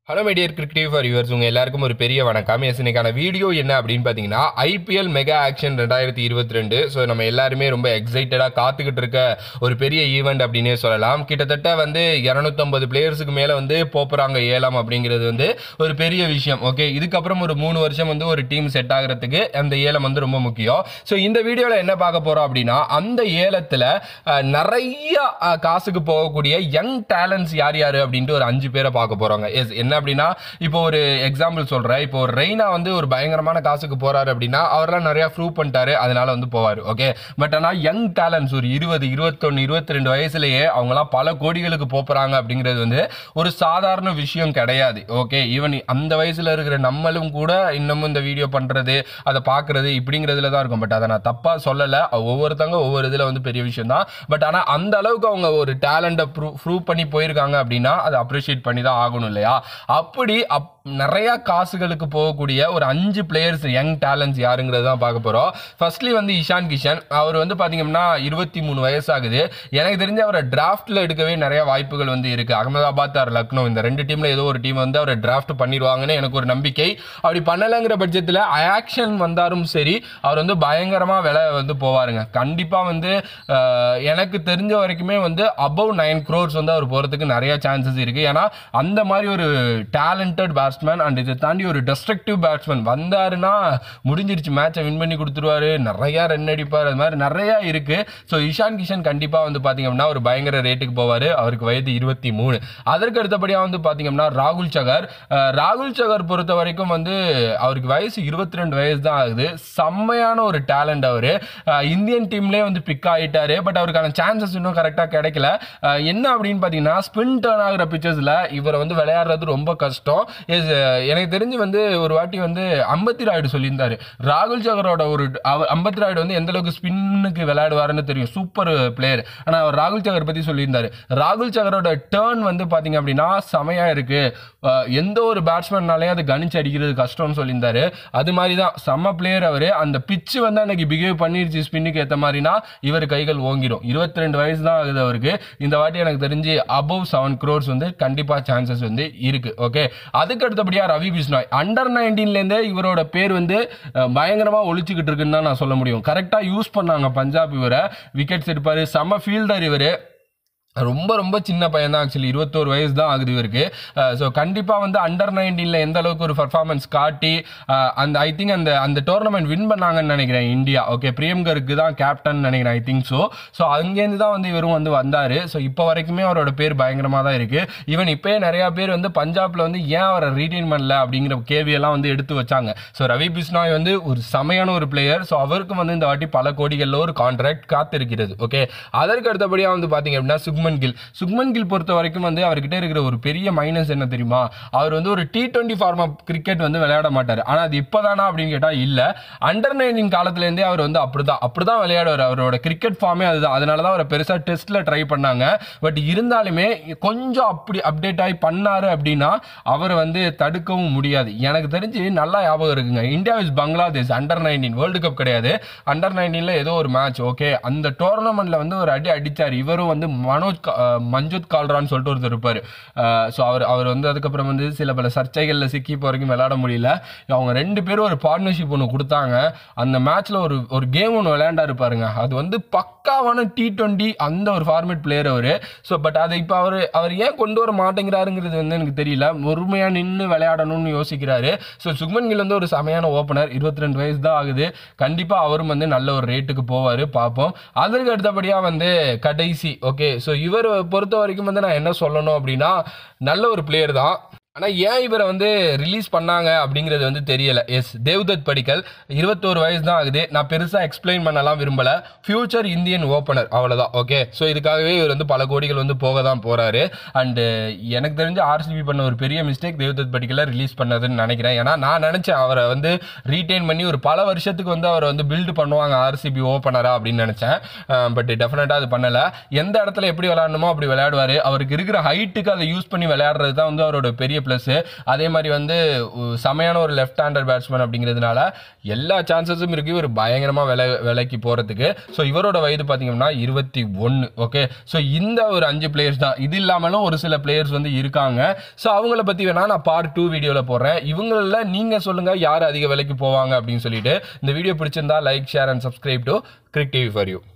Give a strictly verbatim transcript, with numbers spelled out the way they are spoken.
Hello my dear cricket for yours உங்கள் எல்லாருக்கும் ஒரு பெரிய வணக்கம். எஸ் இன்னைக்கான வீடியோ என்ன அப்படின்னு பார்த்தீங்கன்னா ஐபிஎல் மெகா ஆக்ஷன் ரெண்டாயிரத்தி இருபத்தி ரெண்டு. ஸோ நம்ம எல்லாருமே ரொம்ப எக்ஸைட்டடாக காத்துக்கிட்டு இருக்க ஒரு பெரிய ஈவெண்ட் அப்படின்னே சொல்லலாம். கிட்டத்தட்ட வந்து இரநூத்தம்பது பிளேயர்ஸுக்கு மேலே வந்து போப்புறாங்க ஏலம் அப்படிங்கிறது வந்து ஒரு பெரிய விஷயம். ஓகே, இதுக்கப்புறம் ஒரு மூணு வருஷம் வந்து ஒரு டீம் செட் ஆகிறதுக்கு அந்த ஏலம் வந்து ரொம்ப முக்கியம். ஸோ இந்த வீடியோவில் என்ன பார்க்க போகிறோம் அப்படின்னா அந்த ஏலத்தில் நிறைய காசுக்கு போகக்கூடிய யங் டேலண்ட்ஸ் யார் யார் அப்படின்ட்டு ஒரு அஞ்சு பேரை பார்க்க போகிறாங்க. எஸ் என்ன அப்படின்னா இப்போ ஒரு எக்ஸாம்பிள் சொல்றேன். இப்போ ரெய்னா வந்து ஒரு பயங்கரமான காசுக்கு போறாரு அப்படின்னா அவரெல்லாம் நிறைய ப்ரூவ் பண்ணிட்டாரு, அதனால வந்து போவார். ஓகே, பட் ஆனால் யங் டேலண்ட்ஸ் ஒரு இருபது இருபத்தொன்னு இருபத்தி ரெண்டு வயசுலயே அவங்களாம் பல கோடிகளுக்கு போறாங்க அப்படிங்கிறது வந்து ஒரு சாதாரண விஷயம் கிடையாது. ஓகே, ஈவன் அந்த வயசுல இருக்கிற நம்மளும் கூட இன்னமும் இந்த வீடியோ பண்றது அதை பார்க்கறது இப்படிங்கிறதுல தான் இருக்கும். பட் அதை நான் தப்பா சொல்லலை, ஒவ்வொருத்தவங்க ஒவ்வொரு இதுல வந்து பெரிய விஷயம் தான். பட் ஆனால் அந்த அளவுக்கு அவங்க ஒரு டேலண்ட்டை ப்ரூவ் பண்ணி போயிருக்காங்க அப்படின்னா அதை அப்ரிஷியேட் பண்ணி தான் ஆகணும் இல்லையா? அப்படி அப் நிறைய காசுகளுக்கு போகக்கூடிய ஒரு அஞ்சு பிளேயர்ஸ் யங் டேலண்ட்ஸ் யாருங்கிறது தான் பார்க்க போகிறோம். ஃபர்ஸ்ட்லி வந்து இஷான் கிஷன். அவர் வந்து பார்த்தீங்கன்னா இருபத்தி மூணு வயசு ஆகுது. எனக்கு தெரிஞ்ச அவரை டிராஃப்டில் எடுக்கவே நிறைய வாய்ப்புகள் வந்து இருக்கு. அகமதாபாத் ஆர் லக்னோ இந்த ரெண்டு டீமில் ஏதோ ஒரு டீம் வந்து அவரை டிராஃப்ட் பண்ணிடுவாங்கன்னு எனக்கு ஒரு நம்பிக்கை. அப்படி பண்ணலைங்கிற பட்சத்தில் ஆக்ஷன் வந்தாலும் சரி அவர் வந்து பயங்கரமாக விலை வந்து போவாருங்க. கண்டிப்பாக வந்து எனக்கு தெரிஞ்ச வரைக்குமே வந்து அபவ் நைன் க்ரோர்ஸ் வந்து அவர் போகிறதுக்கு நிறைய சான்சஸ் இருக்கு. ஏன்னா அந்த மாதிரி ஒரு டேலண்டட் பேட்ஸ்மேன் அண்ட் இதை தாண்டி ஒரு டெஸ்ட்ரக்டிவ் பேட்ஸ்மேன் வந்தாருன்னா முடிஞ்சிருச்சு, மேட்சை வின் பண்ணி கொடுத்துருவாரு, நிறைய ரன் அடிப்பார், அது மாதிரி நிறைய இருக்கு. ஸோ இஷான் கிஷன் கண்டிப்பாக வந்து பார்த்தீங்கன்னா ஒரு பயங்கர ரேட்டுக்கு போவார். அவருக்கு வயது இருபத்தி மூணு. அதற்கு அடுத்தபடியாக வந்து பார்த்தீங்கன்னா ராகுல் சகர். ராகுல் சகர் பொறுத்த வரைக்கும் வந்து அவருக்கு வயசு இருபத்தி ரெண்டு வயசு தான் ஆகுது. செம்மையான ஒரு டேலண்ட். அவர் இந்தியன் டீம்லேயே வந்து பிக் ஆகிட்டாரு. பட் அவருக்கான சான்சஸ் இன்னும் கரெக்டாக கிடைக்கல. என்ன அப்படின்னு பார்த்தீங்கன்னா ஸ்பின் டர்ன் ஆகிற பிச்சர்ஸில் இவரை வந்து விளையாடுறது ரொம்ப கஷ்டம். எனக்கு தெரிஞ்சு வந்து ஒரு வாட்டி வந்து அம்பத்தி ராயுடு சொல்லியிருந்தாரு ராகுல் சகரோட ஒரு அம்பத்தி ராயுடு வந்து எந்த அளவுக்கு ஸ்பின்னுக்கு விளையாடுவாருன்னு தெரியும், சூப்பர் பிளேயர். ஆனால் அவர் ராகுல் சகர் பற்றி சொல்லியிருந்தாரு. ராகுல் சகரோட டேர்ன் வந்து பார்த்தீங்க அப்படின்னா செமையா இருக்கு, எந்த ஒரு பேட்ஸ்மேன்னாலே அது கணிச்சு அடிக்கிறது கஷ்டம்னு சொல்லியிருந்தாரு. அது மாதிரி தான் செம்ம பிளேயர் அவர். அந்த பிச்சு வந்து அன்னைக்கு பிஹேவ் பண்ணிருச்சு ஸ்பின்னுக்கு ஏற்ற மாதிரினா இவர் கைகள் ஓங்கிடும். இருபத்தி ரெண்டு வயசு தான் ஆகுது அவருக்கு. இந்த வாட்டி எனக்கு தெரிஞ்சு அபவ் செவன் க்ரோர்ஸ் வந்து கண்டிப்பா சான்சஸ் வந்து இருக்கு. ஓகே, அதுக்கு அடுத்தபடியா ரவி பிஷ்னாய். அண்டர் நைன்டீன்ல இருந்தே இவரோட பேர் வந்து பயங்கரமா ஒழிச்சுக்கிட்டு இருக்குன்னு தான் நான் சொல்ல முடியும். கரெக்டா யூஸ் பண்ணாங்க பஞ்சாப் இவரை. விக்கெட்ஸ் எடுப்பாரு, செம்ம ஃபீல்டர் இவரு. ரொம்ப ரொம்ப சின்ன பையன் தான், ஆக்சுவலி இருபத்தோரு வயசு தான் ஆகுது இவருக்கு. ஸோ கண்டிப்பாக வந்து அண்டர் நைன்டீனில் எந்த அளவுக்கு ஒரு பர்ஃபார்மன்ஸ் காட்டி அந்த ஐ திங்க் அந்த அந்த டோர்னமெண்ட் வின் பண்ணாங்கன்னு நினைக்கிறேன் இந்தியா. ஓகே, பிரியங்கருக்கு தான் கேப்டன் நினைக்கிறேன், ஐ திங்க் ஸோ. ஸோ அங்கேருந்து தான் வந்து இவரும் வந்து வந்தார். ஸோ இப்போ வரைக்குமே அவரோட பேர் பயங்கரமாக தான் இருக்குது. ஈவன் இப்போயே நிறையா பேர் வந்து பஞ்சாபில் வந்து ஏன் அவரை ரீடைன் பண்ணல அப்படிங்கிற கேள்வியெல்லாம் வந்து எடுத்து வச்சாங்க. ஸோ ரவி பிஷ்னாய் வந்து ஒரு செமையான ஒரு பிளேயர். ஸோ அவருக்கு வந்து இந்த வாட்டி பல கோடிகளில் ஒரு கான்ட்ராக்ட் காத்திருக்கிறது. ஓகே, அதற்கு அடுத்தபடியாக வந்து பார்த்தீங்க அப்படின்னா சுக்மன் கில். சுக்மன் கில் பொறுத்த வரைக்கும் வந்து அவர்கிட்ட இருக்கிற ஒரு பெரிய மைனஸ் என்ன தெரியுமா? அவர் வந்து ஒரு T twenty form of cricket வந்து விளையாட மாட்டார். ஆனால் அது இப்போதானா அப்படின்னு கேட்டால் இல்லை, அண்டர் நைன்டீன் காலத்துலேருந்தே அவர் வந்து அப்படிதான் அப்படிதான் விளையாடுவார். அவரோட கிரிக்கெட் ஃபார்மே அதுதான். அதனால தான் அவரை பெருசாக டெஸ்ட்டில் ட்ரை பண்ணாங்க. பட் இருந்தாலுமே கொஞ்சம் அப்படி அப்டேட் ஆகி பண்ணாரு அப்படின்னா அவரை வந்து தடுக்கவும் முடியாது. எனக்கு தெரிஞ்சு நல்லா ஞாபகம் இருக்குங்க, India vs Bangladesh under nineteen world cup கிடையாது, அண்டர் நைன்டீன்ல ஏதோ ஒரு மேட்ச். ஓகே, அந்த டோர்னமெண்ட்ல வந்து ஒரு அடி அடிச்சார். இவரும் வந்து மனோஜ் மஞ்சுத் கால்ரான்னு சொல்லிட்டு ஒருத்தர் இருப்பார். ஸோ அவர் அவர் வந்து அதுக்கப்புறம் வந்து சில பல சர்ச்சைகளில் சிக்கி இப்போ வரைக்கும் விளையாட முடியல. அவங்க ரெண்டு பேரும் ஒரு பார்ட்னர்ஷிப் ஒன்று கொடுத்தாங்க. அந்த மேட்ச்ல ஒரு ஒரு கேம் ஒன்று விளையாண்டா இருப்பாருங்க. அது வந்து பக்காவான டி டுவெண்ட்டி அந்த ஒரு ஃபார்மேட் பிளேயர் அவர். ஸோ பட் அதை இப்போ அவர் அவர் ஏன் கொண்டு வர மாட்டேங்கிறாருங்கிறது வந்து எனக்கு தெரியல. பொறுமையாக நின்று விளையாடணும்னு யோசிக்கிறாரு. ஸோ சுக்மன் கில் வந்து ஒரு செமையான ஓப்பனர், இருபத்தி ரெண்டு வயசு தான் ஆகுது. கண்டிப்பாக அவரும் வந்து நல்ல ஒரு ரேட்டுக்கு போவார், பார்ப்போம். அதற்கு அடுத்தபடியாக வந்து கடைசி. ஓகே, ஸோ இவர் பொறுத்த வரைக்கும் வந்து நான் என்ன சொல்லணும் அப்படின்னா நல்ல ஒரு பிளேயர் தான். ஆனால் ஏன் இவரை வந்து ரிலீஸ் பண்ணாங்க அப்படிங்கிறது வந்து தெரியல. எஸ், தேவ்தத் படிக்கல் இருபத்தோரு வயசு தான் ஆகுது. நான் பெருசாக எக்ஸ்பிளைன் பண்ணலாம் விரும்பலை. ஃபியூச்சர் இந்தியன் ஓப்பனர் அவ்வளோதான். ஓகே, ஸோ இதுக்காகவே இவர் வந்து பல கோடிகள் வந்து போக தான் போகிறாரு. அண்டு எனக்கு தெரிஞ்சு ஆர்சிபி பண்ண ஒரு பெரிய மிஸ்டேக் தேவ்தத் படிக்கலை ரிலீஸ் பண்ணதுன்னு நினைக்கிறேன். ஏன்னா நான் நினச்சேன் அவரை வந்து ரீட்டைன் பண்ணி ஒரு பல வருஷத்துக்கு வந்து அவரை வந்து பில்டு பண்ணுவாங்க ஆர்சிபி ஓப்பனரா அப்படின்னு நினச்சேன். பட் டெஃபினட்டாக அது பண்ணலை. எந்த இடத்துல எப்படி விளையாடணுமோ அப்படி விளையாடுவார். அவருக்கு இருக்கிற ஹைட்டுக்கு அதை யூஸ் பண்ணி விளையாடுறது தான் வந்து அவரோட பெரிய ப்ளஸ், அதே மாதிரி வந்து செமையான ஒரு லெஃப்ட் ஹேண்டர் பேட்ஸ்மேன் அப்படிங்கிறதுனால எல்லா சான்சஸும் இருக்கு ஒரு பயங்கரமா விலை விலைக்கு போறதுக்கு. ஸோ இவரோட வயது பார்த்தீங்கன்னா இருபத்தி ஒன்று. ஓகே, ஸோ இந்த ஒரு அஞ்சு பிளேயர்ஸ் தான். இது இல்லாமலும் ஒரு சில பிளேயர்ஸ் வந்து இருக்காங்க. ஸோ அவங்கள பத்தி வேணா நான் பார்ட் டூ வீடியோல போடுறேன். இவங்கள நீங்க சொல்லுங்க யார் அதிக விலைக்கு போவாங்க அப்படின்னு சொல்லிட்டு. இந்த வீடியோ பிடிச்சிருந்தா like, share and subscribe to Cric TV for you.